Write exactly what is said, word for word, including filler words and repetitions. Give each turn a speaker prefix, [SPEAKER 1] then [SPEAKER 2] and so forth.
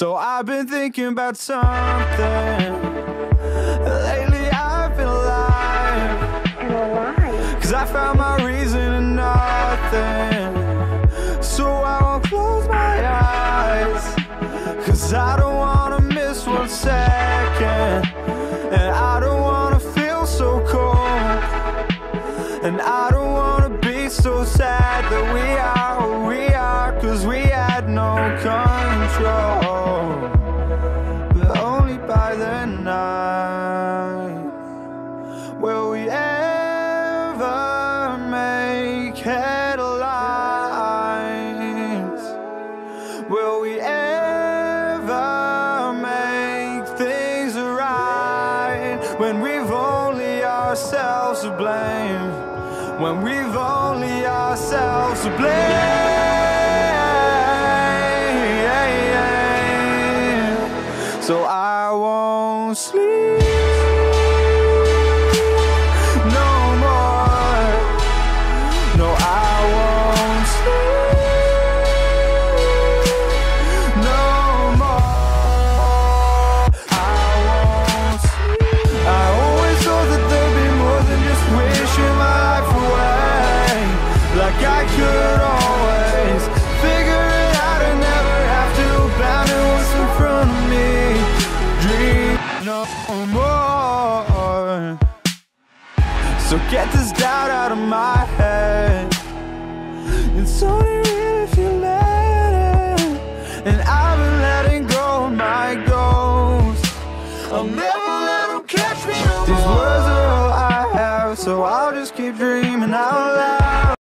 [SPEAKER 1] So I've been thinking about something. Lately I've been alive, cause I found my reason in nothing. So I won't close my eyes, cause I don't wanna miss one second. And I don't wanna feel so cold, and I don't wanna be so sad that we are who we are, cause we had no control. But only by the night will we ever make headlines. Will we ever make things right when we've only ourselves to blame? When we've only ourselves to blame. So I won't sleep no more. No, I won't sleep no more. I won't sleep. I always thought that there'd be more than just wishing my life away. Like I could always figure it out and never have to abandon what's in front of me. Dream no more. So get this doubt out of my head. It's only real if you let it. And I've been letting go of my ghosts. I'll never let them catch me no more. These words are all I have, so I'll just keep dreaming out loud.